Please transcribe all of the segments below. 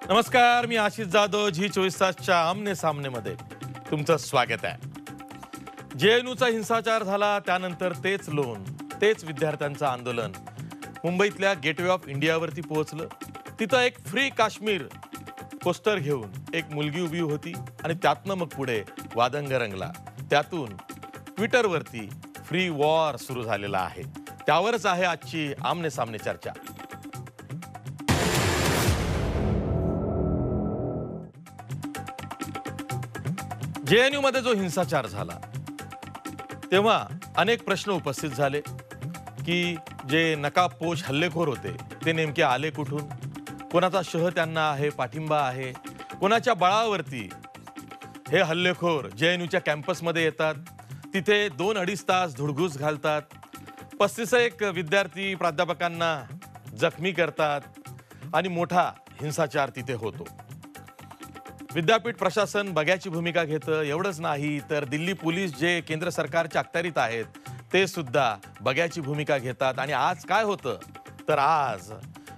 नमस्कार, मी आशिष जाधव. झी 24 तासच्या आमने सामनेमध्ये तुमचं स्वागत आहे. जेएनयूचा हिंसाचार झाला त्यानंतर तेच लोन, तेच विद्यार्थ्यांचं आंदोलन मुंबईतल्या गेटवे ऑफ इंडियावरती पोहोचलं. तिथं एक फ्री काश्मीर पोस्टर घेऊन एक मुलगी उभी होती आणि त्यातनं मग पुढे वादंग रंगला. त्यातून ट्विटरवरती फ्री वॉर सुरू झालेला आहे. त्यावरच आहे आजची आमने सामने चर्चा. जेएनयू मध्ये जो हिंसाचार झाला तेव्हा अनेक प्रश्न उपस्थित झाले की जे नकाबपोश हल्लेखोर होते ते नेमके आले कुठून, कोणाचा शह त्यांना आहे, पाठिंबा आहे, कोणाच्या बळावरती हे हल्लेखोर जेएनयूच्या कॅम्पसमध्ये येतात, तिथे 2-2.5 तास धुडगूस घालतात, 35 विद्यार्थी प्राध्यापकांना जखमी करतात आणि मोठा हिंसाचार तिथे होतो. विद्यापीठ प्रशासन बघ्याची भूमिका घेतं. एवढंच नाही तर दिल्ली पोलीस जे केंद्र सरकारच्या अखत्यारीत आहेत ते सुद्धा बघ्याची भूमिका घेतात. आणि आज काय होतं तर आज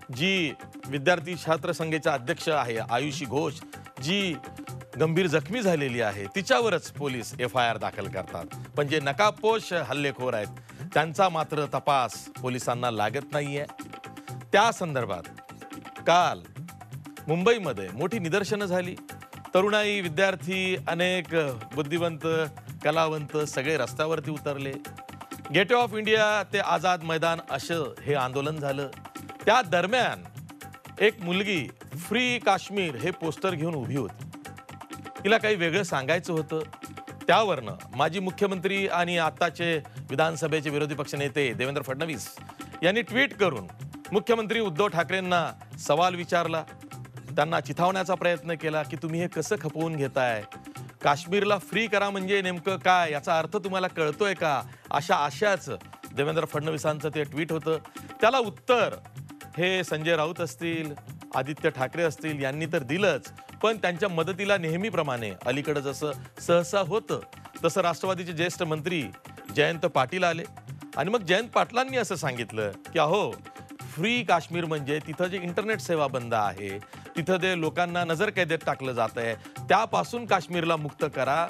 जी विद्यार्थी छात्र संघाचा अध्यक्ष आहे आयुषी घोष, जी गंभीर जखमी झालेली आहे, तिच्यावरच पोलीस FIR दाखल करतात. पण जे नकाबपोश हल्लेखोर आहेत त्यांचा मात्र तपास पोलिसांना लागत नाहीये. त्या संदर्भात काल मुंबईमध्ये मोठी निदर्शनं झाली. तरुणाई, विद्यार्थी, अनेक बुद्धिवंत, कलावंत सगळे रस्त्यावरती उतरले. गेटवे ऑफ इंडिया ते आझाद मैदान असं हे आंदोलन झालं. त्या दरम्यान एक मुलगी फ्री काश्मीर हे पोस्टर घेऊन उभी होती. तिला काही वेगळं सांगायचं होतं. त्यावरनं माजी मुख्यमंत्री आणि आताचे विधानसभेचे विरोधी पक्षनेते देवेंद्र फडणवीस यांनी ट्विट करून मुख्यमंत्री उद्धव ठाकरेंना सवाल विचारला. त्यांना चिथावण्याचा प्रयत्न केला की तुम्ही हे कसं खपवून घेताय, काश्मीरला फ्री करा म्हणजे नेमकं काय, याचा अर्थ तुम्हाला कळतोय का, अशाच देवेंद्र फडणवीसांचं ते ट्विट होतं. त्याला उत्तर हे संजय राऊत असतील, आदित्य ठाकरे असतील यांनी तर दिलंच, पण त्यांच्या मदतीला नेहमीप्रमाणे अलीकडे जसं सहसा होतं तसं राष्ट्रवादीचे ज्येष्ठ मंत्री जयंत पाटील आले. आणि मग जयंत पाटलांनी असं सांगितलं की अहो, फ्री काश्मीर म्हणजे तिथं जे इंटरनेट सेवा बंद आहे, तिथं जे लोकांना नजरकैदेत टाकलं जात आहे, त्यापासून काश्मीरला मुक्त करा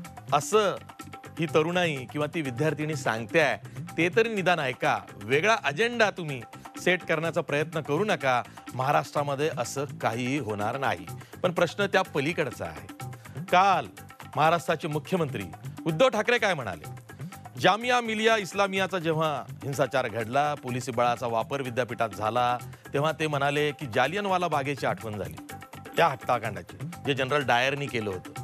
असं ही तरुणाई किंवा ती विद्यार्थिनी सांगते आहे. ते तरी निदान ऐका. वेगळा अजेंडा तुम्ही सेट करण्याचा प्रयत्न करू नका. महाराष्ट्रामध्ये असं काहीही होणार नाही. पण प्रश्न त्या पलीकडचा आहे. काल महाराष्ट्राचे मुख्यमंत्री उद्धव ठाकरे काय म्हणाले? जामिया मिलिया इस्लामियाचा जेव्हा हिंसाचार घडला, पोलिसी बळाचा वापर विद्यापीठात झाला, तेव्हा ते म्हणाले की जालियनवाला बागेची आठवण झाली, त्या हत्याकांडाची, जे जनरल डायरनी केलं होतं.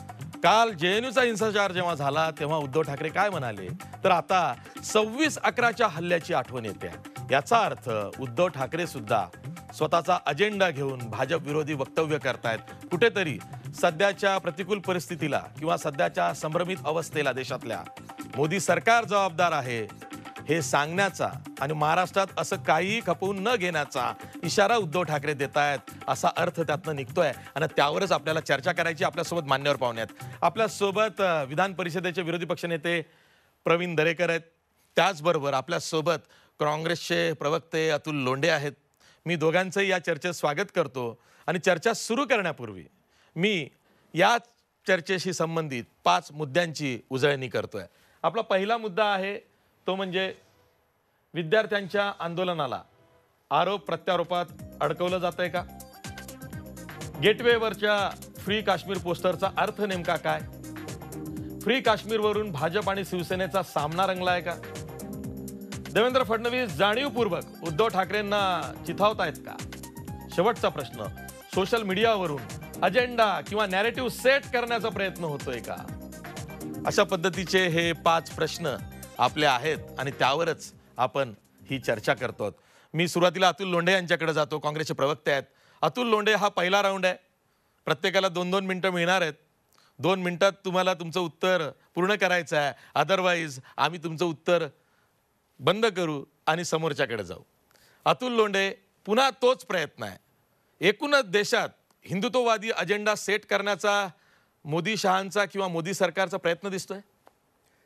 काल जेएनयूचा हिंसाचार जेव्हा झाला तेव्हा उद्धव ठाकरे काय म्हणाले तर आता 26/11च्या हल्ल्याची आठवण येते. याचा अर्थ उद्धव ठाकरे सुद्धा स्वतःचा अजेंडा घेऊन भाजप विरोधी वक्तव्य करतायत. कुठेतरी सध्याच्या प्रतिकूल परिस्थितीला किंवा सध्याच्या संभ्रमित अवस्थेला देशातल्या मोदी सरकार जबाबदार आहे हे सांगण्याचा आणि महाराष्ट्रात असं काहीही खपवून न घेण्याचा इशारा उद्धव ठाकरे देत आहेत, असा अर्थ त्यातनं निघतोय. आणि त्यावरच आपल्याला चर्चा करायची. आपल्यासोबत मान्यवर पाहुणे आहेत. आपल्यासोबत विधान परिषदेचे विरोधी पक्षनेते प्रवीण दरेकर आहेत. त्याचबरोबर आपल्यासोबत काँग्रेसचे प्रवक्ते अतुल लोंढे आहेत. मी दोघांचंही या चर्चेत स्वागत करतो. आणि चर्चा सुरू करण्यापूर्वी मी या चर्चेशी संबंधित 5 मुद्द्यांची उजळणी करतोय. आपला पहिला मुद्दा आहे तो म्हणजे विद्यार्थ्यांच्या आंदोलनाला आरोप प्रत्यारोपात अडकवलं जातंय का? गेटवेवरच्या फ्री काश्मीर पोस्टरचा अर्थ नेमका काय? फ्री काश्मीरवरून भाजप आणि शिवसेनेचा सामना रंगलाय का? देवेंद्र फडणवीस जाणीवपूर्वक उद्धव ठाकरेंना चिथावतायत का? शेवटचा प्रश्न, सोशल मीडियावरून अजेंडा किंवा नॅरेटिव्ह सेट करण्याचा प्रयत्न होतोय का? अशा पद्धतीचे हे 5 प्रश्न आपले आहेत आणि त्यावरच आपण ही चर्चा करतो. मी सुरुवातीला अतुल लोंढे यांच्याकडे जातो. काँग्रेसचे प्रवक्ते आहेत. अतुल लोंढे, हा पहिला राऊंड आहे. प्रत्येकाला 2-2 मिनिटं मिळणार आहेत. 2 मिनिटात तुम्हाला तुमचं उत्तर पूर्ण करायचं आहे. अदरवाईज आम्ही तुमचं उत्तर बंद करू आणि समोरच्याकडे जाऊ. अतुल लोंढे, पुन्हा तोच प्रयत्न आहे. एकूणच देशात हिंदुत्ववादी अजेंडा सेट करण्याचा मोदी शहांचा किंवा मोदी सरकारचा प्रयत्न दिसतोय.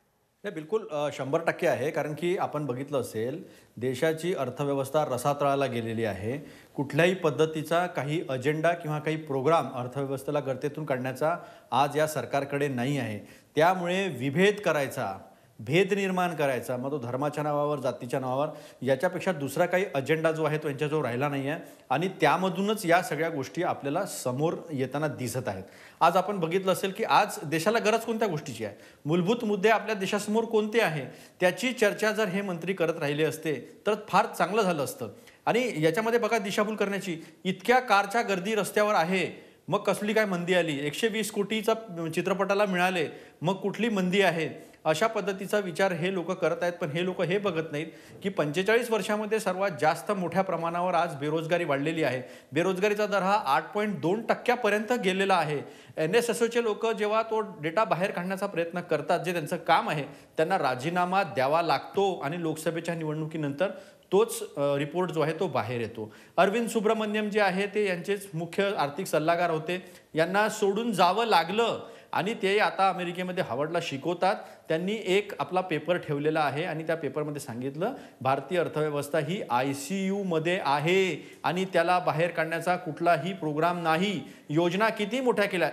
नाही, बिलकुल 100% आहे. कारण की आपण बघितलं असेल, देशाची अर्थव्यवस्था रसातळाला गेलेली आहे. कुठल्याही पद्धतीचा काही अजेंडा किंवा काही प्रोग्राम अर्थव्यवस्थेला गर्तेतून काढण्याचा आज या सरकारकडे नाही आहे. त्यामुळे विभेद करायचा, भेद निर्माण करायचा, मग तो धर्माच्या नावावर, जातीच्या नावावर, याच्यापेक्षा दुसरा काही अजेंडा जो आहे तो यांच्याजवळ राहिला नाही आहे. आणि त्यामधूनच या सगळ्या गोष्टी आपल्याला समोर येताना दिसत आहेत. आज आपण बघितलं असेल की आज देशाला गरज कोणत्या गोष्टीची आहे, मूलभूत मुद्दे आपल्या देशासमोर कोणते आहे, त्याची चर्चा जर हे मंत्री करत राहिले असते तर फार चांगलं झालं असतं. आणि याच्यामध्ये बघा, दिशाभूल करण्याची इतक्या कारच्या गर्दी रस्त्यावर आहे, मग कसली काय मंदी आली, 120 कोटीचा चित्रपटाला मिळाले, मग कुठली मंदी आहे, अशा पद्धतीचा विचार हे लोक करत आहेत. पण हे लोक हे बघत नाहीत की 45 वर्षामध्ये सर्वात जास्त मोठ्या प्रमाणावर आज बेरोजगारी वाढलेली आहे. बेरोजगारीचा दर हा 8.2% गेलेला आहे. NSSOचे लोक जेव्हा तो डेटा बाहेर काढण्याचा प्रयत्न करतात, जे त्यांचं काम आहे, त्यांना राजीनामा द्यावा लागतो आणि लोकसभेच्या निवडणुकीनंतर तोच रिपोर्ट जो आहे तो बाहेर येतो. अरविंद सुब्रमण्यम जे आहे ते यांचेच मुख्य आर्थिक सल्लागार होते, यांना सोडून जावं लागलं आणि ते आता अमेरिकेमध्ये हार्वर्डला शिकवतात. त्यांनी एक आपला पेपर ठेवलेला आहे आणि त्या पेपरमध्ये सांगितलं, भारतीय अर्थव्यवस्था ही ICU मध्ये आहे आणि त्याला बाहेर काढण्याचा कुठलाही प्रोग्राम नाही. योजना किती मोठ्या केल्या,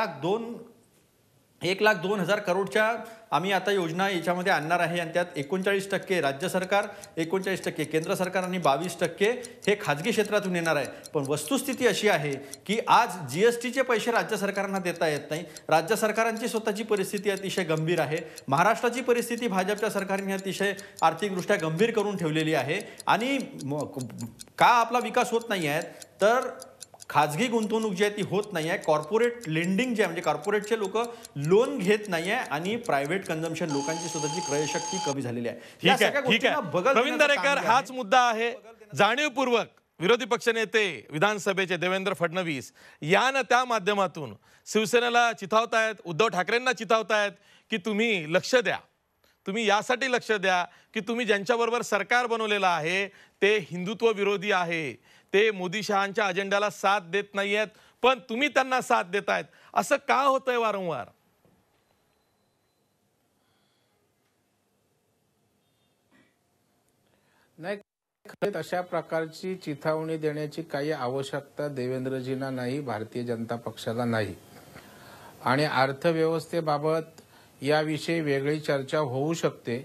1,02,000 करोडच्या आम्ही आता योजना याच्यामध्ये आणणार आहे आणि त्यात 39% राज्य सरकार, 39% केंद्र सरकार आणि 22% हे खाजगी क्षेत्रातून येणार आहे. पण वस्तुस्थिती अशी आहे की आज GSTचे पैसे राज्य सरकारांना देता येत नाही. राज्य सरकारांची स्वतःची परिस्थिती अतिशय गंभीर आहे. महाराष्ट्राची परिस्थिती भाजपच्या सरकारने अतिशय आर्थिकदृष्ट्या गंभीर करून ठेवलेली आहे. आणि का आपला विकास होत नाही आहे तर खाजगी गुंतवणूक जी आहे ती होत नाही आहे. कॉर्पोरेट लेंडिंग जे आहे, म्हणजे कॉर्पोरेटचे लोक लोन घेत नाही आहे आणि प्रायव्हेट कन्झम्पशन, लोकांची स्वतःची क्रयशक्ती कमी झालेली आहे. ठीक आहे. प्रवीण दरेकर, हाच मुद्दा आहे. जाणीवपूर्वक विरोधी पक्षनेते विधानसभेचे देवेंद्र फडणवीस यानं त्या माध्यमातून शिवसेनेला चिथावतायत, उद्धव ठाकरेंना चिथावतायत की तुम्ही लक्ष द्या, तुम्ही यासाठी लक्ष द्या की तुम्ही ज्यांच्याबरोबर सरकार बनवलेलं आहे ते हिंदुत्व विरोधी आहे, ते मोदी शहांच्या अजेंड्याला साथ देत नाही आहेत, पण तुम्ही त्यांना साथ देतायत. असं का होतंय वारंवार? नाही, खरंच अशा प्रकारची चिथावणी देण्याची काही आवश्यकता देवेंद्रजींना नाही, भारतीय जनता पक्षाला नाही. आणि अर्थव्यवस्थेबाबत याविषयी वेगळी चर्चा होऊ शकते.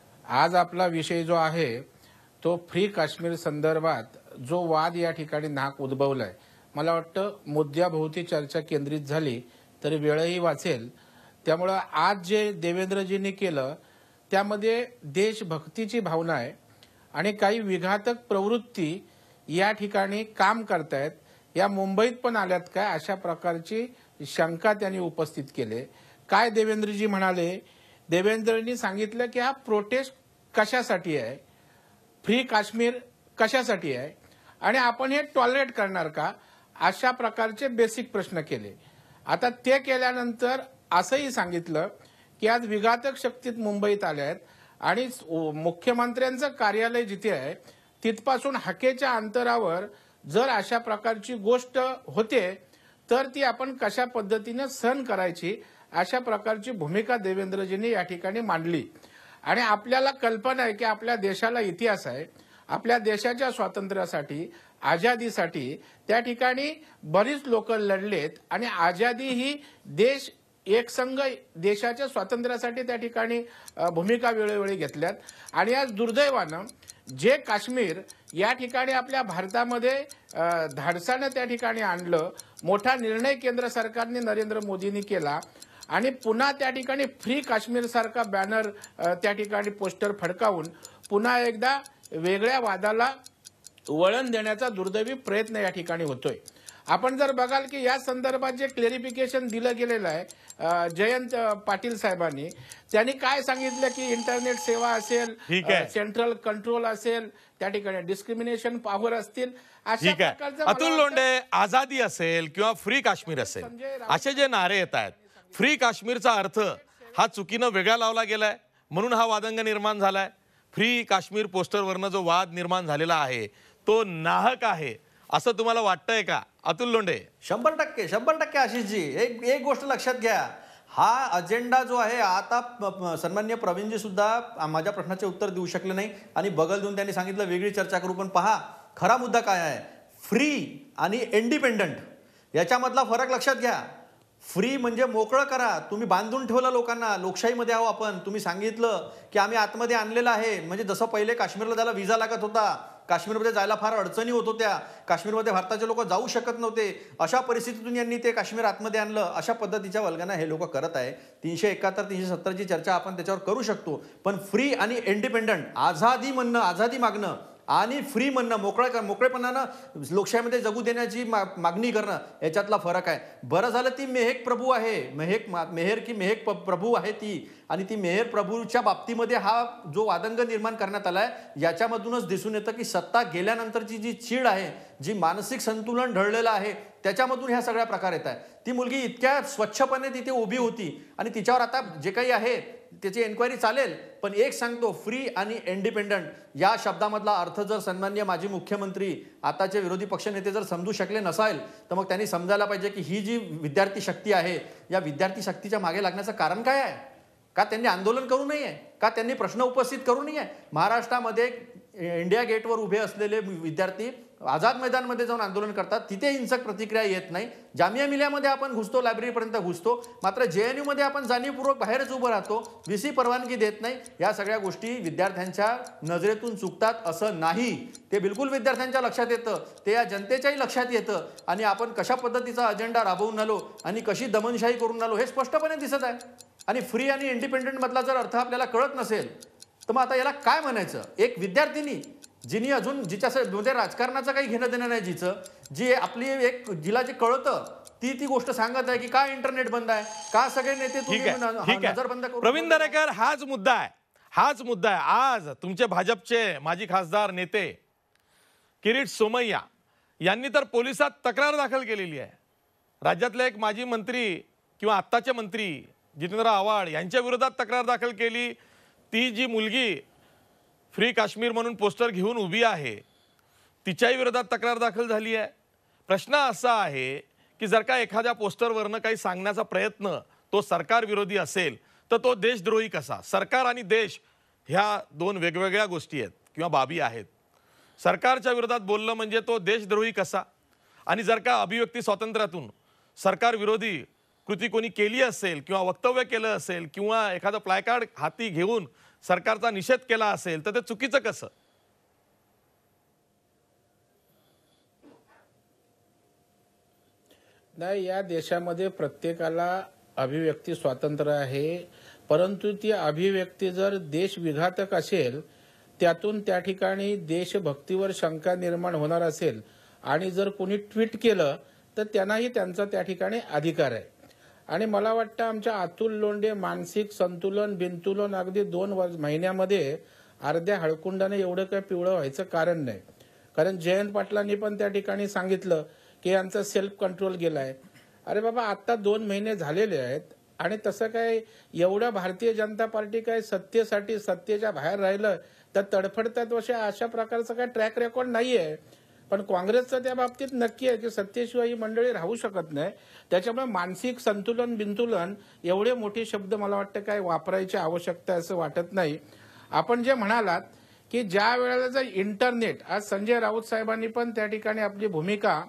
आज आपला विषय जो आहे तो फ्री काश्मीर संदर्भात जो वाद या ठिकाणी नाक उद्भवलाय, मला वाटतं मुद्द्याभोवती चर्चा केंद्रित झाली तर वेळही वाचेल. त्यामुळं आज जे देवेंद्रजींनी केलं त्यामध्ये देशभक्तीची भावना आहे आणि काही विघातक प्रवृत्ती या ठिकाणी काम करतायत. या मुंबईत पण आल्यात काय, अशा प्रकारची शंका त्यांनी उपस्थित केली. काय देवेंद्रजी म्हणाले, देवेंद्रजींनी सांगितलं की हा प्रोटेस्ट कशासाठी आहे, फ्री काश्मीर कशासाठी आहे आणि आपण हे टॉलरेट करणार का, अशा प्रकारचे बेसिक प्रश्न केले. आता ते केल्यानंतर असंही सांगितलं की आज विघातक शक्तीत मुंबईत आल्या आहेत आणि मुख्यमंत्र्यांचं कार्यालय जिथे आहे तिथपासून हाकेच्या अंतरावर जर अशा प्रकारची गोष्ट होते तर ती आपण कशा पद्धतीने सहन करायची, अशा प्रकारची भूमिका देवेंद्रजींनी या ठिकाणी मांडली. आणि आपल्याला कल्पना आहे की आपल्या देशाला इतिहास आहे, आपल्या देशाच्या स्वातंत्र्यासाठी, आझादीसाठी त्या ठिकाणी बरीच लोक लढलेत आणि आझादी ही देश एकसंघ देशाच्या स्वातंत्र्यासाठी त्या ठिकाणी भूमिका वेळोवेळी घेतल्यात. आणि आज दुर्दैवानं जे काश्मीर या ठिकाणी आपल्या भारतामध्ये धाडसानं त्या ठिकाणी आणलं, मोठा निर्णय केंद्र सरकारने नरेंद्र मोदींनी केला आणि पुन्हा त्या ठिकाणी फ्री काश्मीर सारखा बॅनर त्या ठिकाणी पोस्टर फडकावून पुन्हा एकदा वेगळ्या वादाला वळण देण्याचा दुर्दैवी प्रयत्न या ठिकाणी होतोय. आपण जर बघाल की या संदर्भात जे क्लेरिफिकेशन दिलं गेलेलं आहे जयंत पाटील साहेबांनी, त्यांनी काय सांगितलं की इंटरनेट सेवा असेल, सेंट्रल कंट्रोल असेल, त्या ठिकाणी डिस्क्रिमिनेशन पॉवर असतील, अशा प्रकारचं. अतुल लोंढे, आझादी असेल किंवा फ्री काश्मीर असेल, असे जे नारे येत आहेत, फ्री काश्मीरचा अर्थ हा चुकीनं वेगळा लावला गेलाय म्हणून हा वादंग निर्माण झालाय. फ्री काश्मीर पोस्टरवरनं जो वाद निर्माण झालेला आहे तो नाहक आहे असं तुम्हाला वाटतंय का अतुल लोंढे? 100% आशिषजी, एक गोष्ट लक्षात घ्या, हा अजेंडा जो आहे आता सन्माननीय प्रवीणजी सुद्धा माझ्या प्रश्नाचे उत्तर देऊ शकले नाही आणि बगल देऊन त्यांनी सांगितलं वेगळी चर्चा करू. पण पहा खरा मुद्दा काय आहे, फ्री आणि इंडिपेंडंट याच्यामधला फरक लक्षात घ्या. फ्री म्हणजे मोकळं करा, तुम्ही बांधून ठेवलं लोकांना, लोकशाहीमध्ये आहो आपण. तुम्ही सांगितलं की आम्ही आतमध्ये आणलेलं आहे, म्हणजे जसं पहिले काश्मीरला त्याला विजा लागत होता, काश्मीरमध्ये जायला फार अडचणी होत होत्या, काश्मीरमध्ये भारताचे लोक जाऊ शकत नव्हते, अशा परिस्थितीतून यांनी ते काश्मीर आतमध्ये आणलं. अशा पद्धतीच्या वल्गना हे लोक करत आहे. 371 370 ची चर्चा आपण त्याच्यावर करू शकतो, पण फ्री आणि इंडिपेंडंट, आझादी म्हणणं, आझादी मागणं आणि फ्री म्हणणं, मोकळेपणानं लोकशाहीमध्ये जगू देण्याची मागणी करणं, याच्यातला फरक आहे. बरं झालं ती मेहेक प्रभू आहे, मेहेक प्रभू आहे ती, आणि ती मेहेर प्रभूच्या बाबतीमध्ये हा जो वादंग निर्माण करण्यात आलाय याच्यामधूनच दिसून येतं की सत्ता गेल्यानंतरची जी चीड आहे, जी मानसिक संतुलन ढळलेलं आहे, त्याच्यामधून ह्या सगळ्या प्रकार येत आहे. ती मुलगी इतक्या स्वच्छपणे तिथे उभी होती आणि तिच्यावर आता जे काही आहे त्याची एन्क्वायरी चालेल. पण एक सांगतो, फ्री आणि इंडिपेंडंट या शब्दामधला अर्थ जर सन्माननीय माजी मुख्यमंत्री आताचे विरोधी पक्षनेते जर समजू शकले नसाल, तर मग त्यांनी समजायला पाहिजे की ही जी विद्यार्थी शक्ती आहे, या विद्यार्थी शक्तीच्या मागे लागण्याचं कारण काय आहे. का त्यांनी आंदोलन करू नये, का त्यांनी प्रश्न उपस्थित करू नये. महाराष्ट्रामध्ये इंडिया गेटवर उभे असलेले विद्यार्थी आझाद मैदानमध्ये जाऊन आंदोलन करतात, तिथे हिंसक प्रतिक्रिया येत नाही. जामिया मिलियामध्ये आपण घुसतो, लायब्ररीपर्यंत घुसतो, मात्र JNU मध्ये आपण जाणीवपूर्वक बाहेरच उभं राहतो, VC परवानगी देत नाही. या सगळ्या गोष्टी विद्यार्थ्यांच्या नजरेतून चुकतात असं नाही, ते बिलकुल विद्यार्थ्यांच्या लक्षात येतं, ते या जनतेच्याही लक्षात येतं. आणि आपण कशा पद्धतीचा अजेंडा राबवून आलो आणि कशी दमनशाही करून आलो हे स्पष्टपणे दिसत आहे. आणि फ्री आणि इंडिपेंडंट मधला जर अर्थ आपल्याला कळत नसेल तर मग आता याला काय म्हणायचं. एक विद्यार्थिनी जिनी अजून जिच्या म्हणजे राजकारणाचं काही घेणं देणं नाही, जी आपली जिला जे कळतं ती गोष्ट सांगत आहे की का इंटरनेट बंद आहे, का सगळे नेते नजर बंद करून. प्रवीण दरेकर, हाच मुद्दा आहे. आज तुमचे भाजपचे माजी खासदार नेते किरीट सोमय्या यांनी तर पोलिसात तक्रार दाखल केलेली आहे. राज्यातले एक माजी मंत्री किंवा आत्ताचे मंत्री जितेंद्र आव्हाड यांच्या विरोधात तक्रार दाखल केली. ती जी मुलगी फ्री काश्मीर म्हणून पोस्टर घेऊन उभी आहे, तिच्याही विरोधात तक्रार दाखल झाली आहे. प्रश्न असा आहे की जर का एखाद्या पोस्टरवरनं काही सांगण्याचा प्रयत्न तो सरकार विरोधी असेल तर तो देशद्रोही कसा. सरकार आणि देश ह्या दोन वेगवेगळ्या गोष्टी आहेत किंवा बाबी आहेत. सरकारच्या विरोधात बोलणं म्हणजे तो देशद्रोही कसा. आणि जर का अभिव्यक्ती स्वातंत्र्यातून सरकार विरोधी कृती कोणी केली असेल किंवा वक्तव्य केलं असेल किंवा एखादं प्लायकार्ड हाती घेऊन सरकारचा निषेध केला असेल तर ते चुकीचं कसं. नाही, या देशामध्ये प्रत्येकाला अभिव्यक्ती स्वातंत्र्य आहे, परंतु ती अभिव्यक्ती जर देश विघातक असेल, त्यातून त्या ठिकाणी देशभक्तीवर शंका निर्माण होणार असेल आणि जर कोणी ट्विट केलं तर त्यांनाही त्यांचा त्या ठिकाणी अधिकार आहे. आणि मला वाटतं आमच्या अतुल लोंढे मानसिक संतुलन बिनतुलन अगदी 2 महिन्यामध्ये अर्ध्या हळकुंडाने एवढं काय पिवळं व्हायचं कारण नाही. कारण जयंत पाटलांनी पण त्या ठिकाणी सांगितलं की यांचा सेल्फ कंट्रोल गेलाय. अरे बाबा, आता 2 महिने झालेले आहेत आणि तसं काय एवढं भारतीय जनता पार्टी काय सत्तेसाठी सत्तेच्या बाहेर राहिलं तर तडफडतात अशा प्रकारचा काय ट्रॅक रेकॉर्ड नाहीये. पण काँग्रेसचं त्या बाबतीत नक्की आहे की सत्तेशिवाय ही मंडळी राहू शकत नाही. त्याच्यामुळे मानसिक संतुलन बिनतुलन एवढे मोठे शब्द मला वाटतं काय वापरायची आवश्यकता असं वाटत नाही. आपण जे म्हणालात की ज्या वेळेला जर इंटरनेट, आज संजय राऊत साहेबांनी पण त्या ठिकाणी आपली भूमिका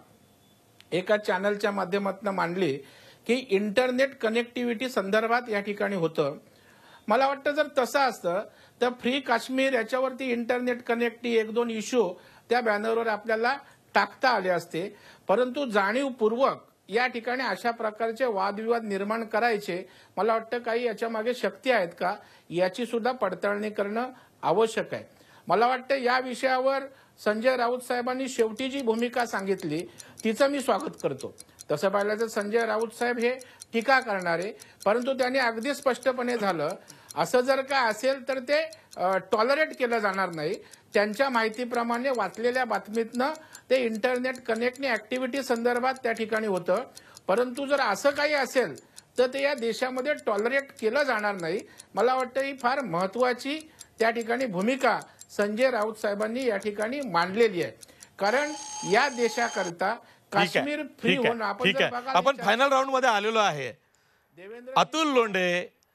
एका चॅनलच्या माध्यमातून मांडली की इंटरनेट कनेक्टिव्हिटी संदर्भात या ठिकाणी होतं. मला वाटतं जर तसं असतं तर फ्री काश्मीर याच्यावरती इंटरनेट कनेक्टिव्ह 1-2 इश्यू त्या बॅनरवर आपल्याला टाकता आले असते. परंतु जाणीवपूर्वक या ठिकाणी अशा प्रकारचे वादविवाद निर्माण करायचे, मला वाटतं काही याच्या मागे शक्ती आहेत का याची सुद्धा पडताळणी करणं आवश्यक आहे. मला वाटतं या विषयावर संजय राऊत साहेबांनी शेवटी जी भूमिका सांगितली तिचं मी स्वागत करतो. तसं पाहिलं तर संजय राऊत साहेब हे टीका करणारे, परंतु त्यांनी अगदी स्पष्टपणे झालं असं जर का असेल तर ते टॉलरेट केलं जाणार नाही. त्यांच्या माहितीप्रमाणे वाचलेल्या बातमीतनं ते इंटरनेट कनेक्टने ऍक्टिव्हिटी संदर्भात त्या ठिकाणी होतं. परंतु जर असं काही असेल तर ते या देशामध्ये टॉलरेट केलं जाणार नाही. मला वाटतं ही फार महत्वाची त्या ठिकाणी भूमिका संजय राऊत साहेबांनी या ठिकाणी मांडलेली आहे. कारण या देशाकरता काश्मीर फ्री होणं, आपण फायनल राऊंड मध्ये आलेलो आहे. Atul Londhe,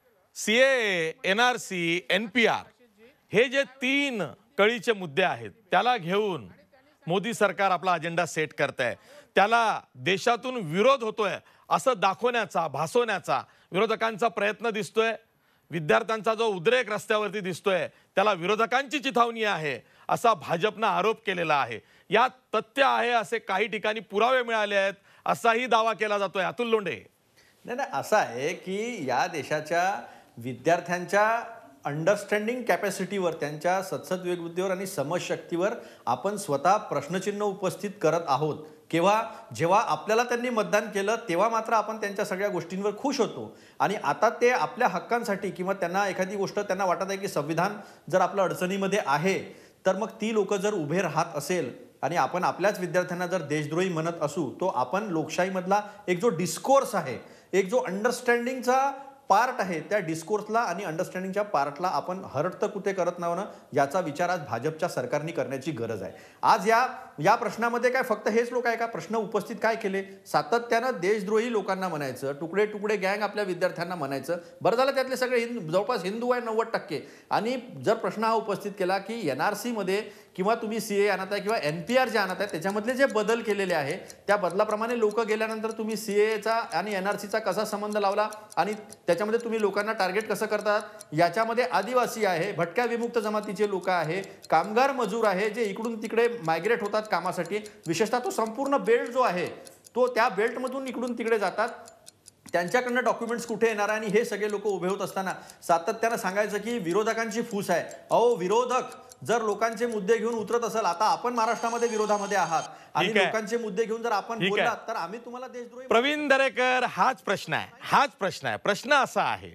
CAA, NRC, NPR हे जे 3 कळीचे मुद्दे आहेत त्याला घेऊन मोदी सरकार आपला अजेंडा सेट करतंय. त्याला देशातून विरोध होतोय असं दाखवण्याचा, भासवण्याचा विरोधकांचा प्रयत्न दिसतोय. विद्यार्थ्यांचा जो उद्रेक रस्त्यावरती दिसतोय त्याला विरोधकांची चिथावणी आहे असा भाजपनं आरोप केलेला आहे. यात तथ्य आहे असे काही ठिकाणी पुरावे मिळाले आहेत असाही दावा केला जातोय. अतुल लोंढे, नाही, असं आहे की या देशाच्या विद्यार्थ्यांच्या अंडरस्टँडिंग कॅपॅसिटीवर, त्यांच्या सद्सद्विवेकबुद्धीवर आणि समजशक्तीवर आपण स्वतः प्रश्नचिन्ह उपस्थित करत आहोत. जेव्हा आपल्याला त्यांनी मतदान केलं तेव्हा मात्र आपण त्यांच्या सगळ्या गोष्टींवर खुश होतो आणि आता ते आपल्या हक्कांसाठी किंवा त्यांना एखादी गोष्ट त्यांना वाटत आहे की संविधान जर आपलं अडचणीमध्ये आहे तर मग ती लोक जर उभे राहत असेल आणि आपण आपल्याच विद्यार्थ्यांना जर देशद्रोही म्हणत असू, तो आपण लोकशाहीमधला एक जो डिस्कोर्स आहे, एक जो अंडरस्टँडिंगचा पार्ट आहे, त्या डिस्कोर्सला आणि अंडरस्टँडिंगच्या पार्टला आपण हरट कुठे करत नव्हतं याचा विचार आज भाजपच्या सरकारने करण्याची गरज आहे. आज या प्रश्नामध्ये काय फक्त हेच लोक आहे का? प्रश्न उपस्थित काय केले? सातत्यानं देशद्रोही लोकांना म्हणायचं, तुकडे तुकडे गँग आपल्या विद्यार्थ्यांना म्हणायचं. बरं झालं त्यातले सगळे जवळपास हिंदू आहे 90%. आणि जर प्रश्न हा उपस्थित केला की एनआरसी मध्ये किंवा तुम्ही सीए आणत आहे किंवा एनपीआर जे आणत आहे त्याच्यामधले जे बदल केलेले आहे त्या बदलाप्रमाणे लोक गेल्यानंतर तुम्ही सीएचा आणि एनआरसीचा कसा संबंध लावला आणि त्याच्यामध्ये तुम्ही लोकांना टार्गेट कसं करतात? याच्यामध्ये आदिवासी आहे, भटक्या विमुक्त जमातीचे लोक आहे, कामगार मजूर आहे जे इकडून तिकडे मायग्रेट होतात कामासाठी. विशेषतः तो संपूर्ण बेल्ट जो आहे तो त्या बेल्टमधून इकडून तिकडे जातात. त्यांच्याकडनं डॉक्युमेंट्स कुठे येणार आणि हे सगळे लोक उभे होत असताना सातत्यानं सांगायचं की विरोधकांची फूस आहे. अहो, विरोधक जर लोकांचे मुद्दे घेऊन उतरत असेल, आता आपण महाराष्ट्रामध्ये विरोधामध्ये आहात आणि लोकांचे मुद्दे घेऊन जर आपण बोललात तर आम्ही तुम्हाला देशद्रोही. प्रवीण दरेकर, हाच प्रश्न आहे. प्रश्न असा आहे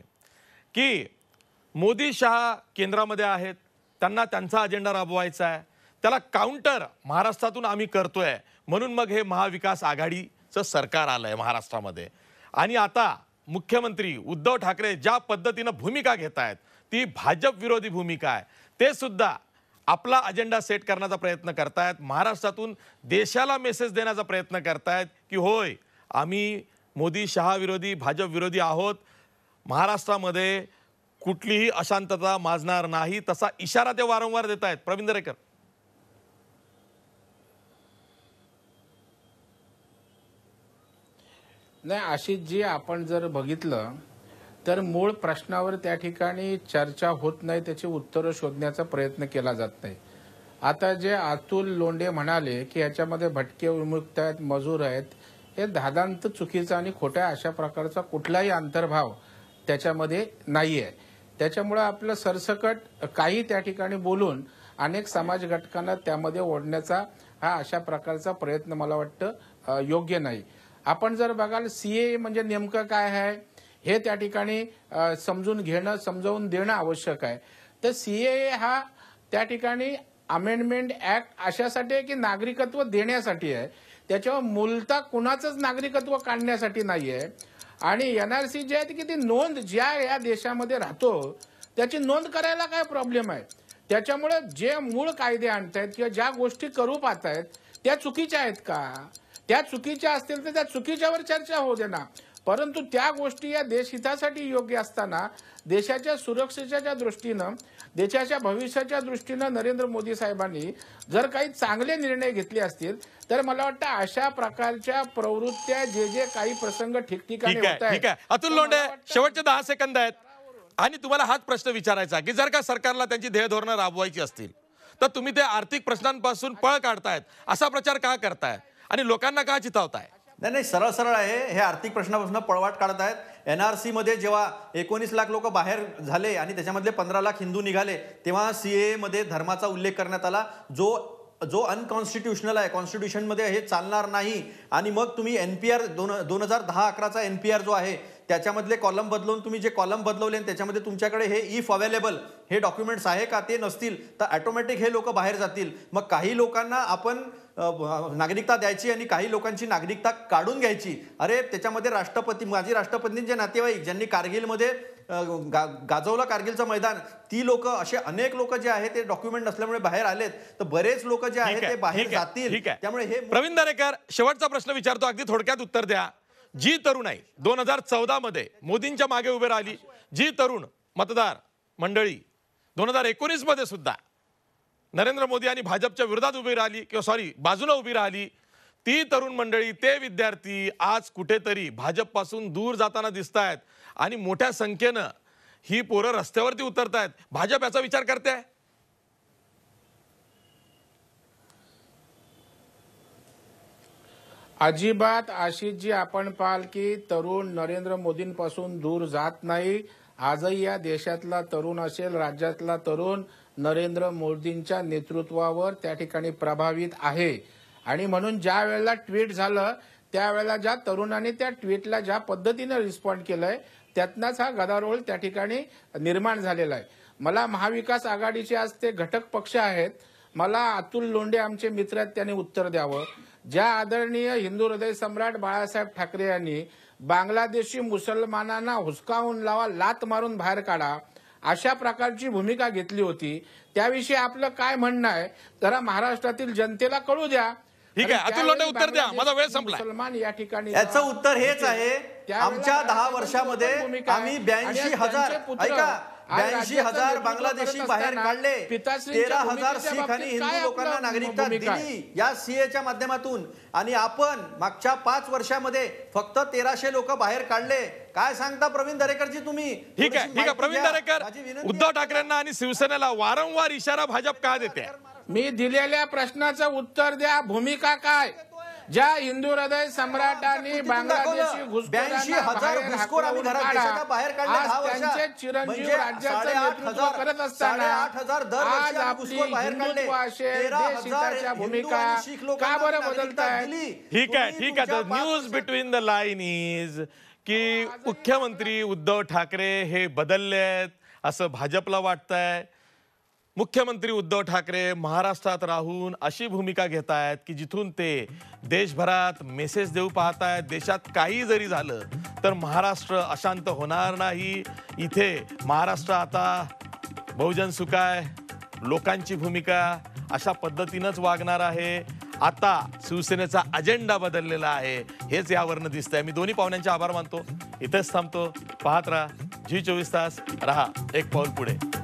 की मोदी शहा केंद्रामध्ये आहेत, त्यांना त्यांचा अजेंडा राबवायचा आहे, त्याला काउंटर महाराष्ट्रातून आम्ही करतोय म्हणून मग हे महाविकास आघाडीचं सरकार आलंय महाराष्ट्रामध्ये. आणि आता मुख्यमंत्री उद्धव ठाकरे ज्या पद्धतीनं भूमिका घेत आहेत ती भाजप विरोधी भूमिका आहे. ते सुद्धा आपला अजेंडा सेट करण्याचा प्रयत्न करतायत, महाराष्ट्रातून देशाला मेसेज देण्याचा प्रयत्न करतायत की होय, आम्ही मोदी शहा विरोधी, भाजप विरोधी आहोत, महाराष्ट्रामध्ये कुठलीही अशांतता माजणार नाही, तसा इशारा ते वारंवार देत आहेत. प्रवीण दरेकर, नाही, अशी जी आपण जर बघितलं तर मूळ प्रश्नावर त्या ठिकाणी चर्चा होत नाही, त्याची उत्तरं शोधण्याचा प्रयत्न केला जात नाही. आता जे अतुल लोंढे म्हणाले की याच्यामध्ये भटके विमुक्त आहेत, मजूर आहेत, हे धादांत चुकीचा आणि खोट्या अशा प्रकारचा कुठलाही अंतर्भाव त्याच्यामध्ये नाहीये. त्याच्यामुळे आपलं सरसकट काही त्या ठिकाणी बोलून अनेक समाज घटकांना त्यामध्ये ओढण्याचा हा अशा प्रकारचा प्रयत्न मला वाटतं योग्य नाही. आपण जर बघाल सीए म्हणजे नेमकं काय आहे हे त्या ठिकाणी समजून घेणं, समजावून देणं आवश्यक आहे. तर सीए हा त्या ठिकाणी अमेंडमेंट ऍक्ट अशासाठी आहे की नागरिकत्व देण्यासाठी आहे, त्याच्यावर मूलतः कुणाचंच नागरिकत्व काढण्यासाठी नाहीये. आणि एनआरसी जे आहे की ती नोंद ज्या या देशामध्ये राहतो त्याची नोंद करायला काय प्रॉब्लेम आहे? त्याच्यामुळे जे मूळ कायदे आणतायत किंवा ज्या गोष्टी करू पाहतायत त्या चुकीच्या आहेत का? त्या चुकीच्या असतील तर त्या चुकीच्यावर चर्चा होऊ दे ना. परंतु त्या गोष्टी या देशहितासाठी योग्य असताना, देशाच्या सुरक्षेच्या दृष्टीनं, देशाच्या भविष्याच्या दृष्टीनं नरेंद्र मोदी साहेबांनी जर काही चांगले निर्णय घेतले असतील तर मला वाटतं अशा प्रकारच्या प्रवृत्त्या जे काही प्रसंग ठिकठिकाणी होत आहेत. अतुल लोंढे, शेवटचे 10 सेकंद आहेत आणि तुम्हाला हाच प्रश्न विचारायचा की जर का सरकारला त्यांची ध्येय धोरणं राबवायची असतील तर तुम्ही ते आर्थिक प्रश्नांपासून पळ काढतायत, असा प्रचार का करताय आणि लोकांना का चिथावताय? नाही, सरळ आहे. हे आर्थिक प्रश्नापासून पळवाट काढत आहेत. एनआरसी मध्ये जेव्हा 19 लाख लोक बाहेर झाले आणि त्याच्यामधले 15 लाख हिंदू निघाले तेव्हा सीए मध्ये धर्माचा उल्लेख करण्यात आला, जो अनकॉन्स्टिट्युशनल आहे, कॉन्स्टिट्यूशन मध्ये हे चालणार नाही. आणि मग तुम्ही एनपीआर 2010-11चा एनपीआर जो आहे त्याच्यामधले कॉलम बदलून तुम्ही जे कॉलम बदलवले त्याच्यामध्ये तुमच्याकडे हे इफ अवेलेबल हे डॉक्युमेंट्स आहे का ते नसतील तर ऑटोमॅटिक हे लोक बाहेर जातील. मग काही लोकांना आपण नागरिकता द्यायची आणि काही लोकांची नागरिकता काढून घ्यायची. अरे त्याच्यामध्ये माजी राष्ट्रपतींचे नातेवाईक ज्यांनी कारगिलमध्ये गाजवलं कारगिलचं मैदान, ती लोक, असे अनेक लोक जे आहेत ते डॉक्युमेंट नसल्यामुळे बाहेर आलेत. तर बरेच लोक जे आहेत ते बाहेर जातील. त्यामुळे हे प्रवीण दरेकर, शेवटचा प्रश्न विचारतो, अगदी थोडक्यात उत्तर द्या. जी तरुणाई 2014 मध्ये मोदींच्या मागे उभे राहिली, जी तरुण मतदार मंडळी 2019 मध्ये सुद्धा नरेंद्र मोदी आणि भाजपच्या विरोधात उभी राहिली किंवा बाजूला उभी राहिली, ती तरुण मंडळी, ते विद्यार्थी आज कुठेतरी भाजपपासून दूर जाताना दिसत आहेत आणि मोठ्या संख्येनं ही पोरं रस्त्यावरती उतरत आहेत. भाजप याचा विचार करते आहे? अजिबात आशिषजी, आपण पाहाल की तरुण नरेंद्र मोदींपासून दूर जात नाही. आजही या देशातला तरुण असेल, राज्यातला तरुण नरेंद्र मोदींच्या नेतृत्वावर त्या ठिकाणी प्रभावित आहे. आणि म्हणून ज्या वेळेला ट्विट झालं त्यावेळेला ज्या तरुणांनी त्या ट्विटला ज्या पद्धतीने रिस्पॉन्ड केलंय त्यातनाच हा गदारोळ त्या ठिकाणी निर्माण झालेला आहे. मला महाविकास आघाडीचे आज ते घटक पक्ष आहेत, मला अतुल लोंढे आमचे मित्र आहेत, त्यांनी उत्तर द्यावं. ज्या आदरणीय हिंदू हृदय सम्राट बाळासाहेब ठाकरे यांनी बांगलादेशी मुसलमानांना हुसकावून लावा, लात मारून बाहेर काढा, अशा प्रकारची भूमिका घेतली होती, त्याविषयी आपलं काय म्हणणं आहे जरा महाराष्ट्रातील जनतेला कळू द्या. ठीक आहे, अतुल लोंढे उत्तर द्या, माझा वेळ संपला. मुसलमान या ठिकाणी याचं उत्तर हेच आहे, आमच्या 10 वर्षामध्ये आम्ही 82,000 बांगलादेशी बाहेर काढले, 13,000 शीख आणि हिंदू लोकांना नागरिकता दिली या सीएच्या माध्यमातून, आणि आपण मागच्या 5 वर्षामध्ये फक्त 1,300 लोक बाहेर काढले. काय सांगता प्रवीण दरेकरजी तुम्ही? ठीक आहे, प्रवीण दरेकर, उद्धव ठाकरेंना आणि शिवसेनेला वारंवार इशारा भाजप का देते? मी दिलेल्या प्रश्नाचं उत्तर द्या. भूमिका काय? ज्या हिंदू हृदय सम्राटांनी बांगलादेशी त्यांचे चिरंजीव राज्याचं नेतृत्व करत असताना आज आपली हिंदुत्व असेल, देशहिताच्या भूमिका का बरं बदलताय? ठीक आहे. News between the line is की मुख्यमंत्री उद्धव ठाकरे हे बदलले आहेत असं भाजपला वाटतंय. मुख्यमंत्री उद्धव ठाकरे महाराष्ट्रात राहून अशी भूमिका घेत आहेत की जिथून ते देशभरात मेसेज देऊ पाहत आहेत, देशात काही जरी झालं तर महाराष्ट्र अशांत होणार नाही. इथे महाराष्ट्र आता बहुजन सुखाय, लोकांची भूमिका अशा पद्धतीनंच वागणार आहे. आता शिवसेनेचा अजेंडा बदललेला आहे, हेच यावरनं दिसतंय. मी दोन्ही पाहुण्यांचे आभार मानतो, इथेच थांबतो. पाहत राहा G24 तास, रहा एक पाऊल पुढे.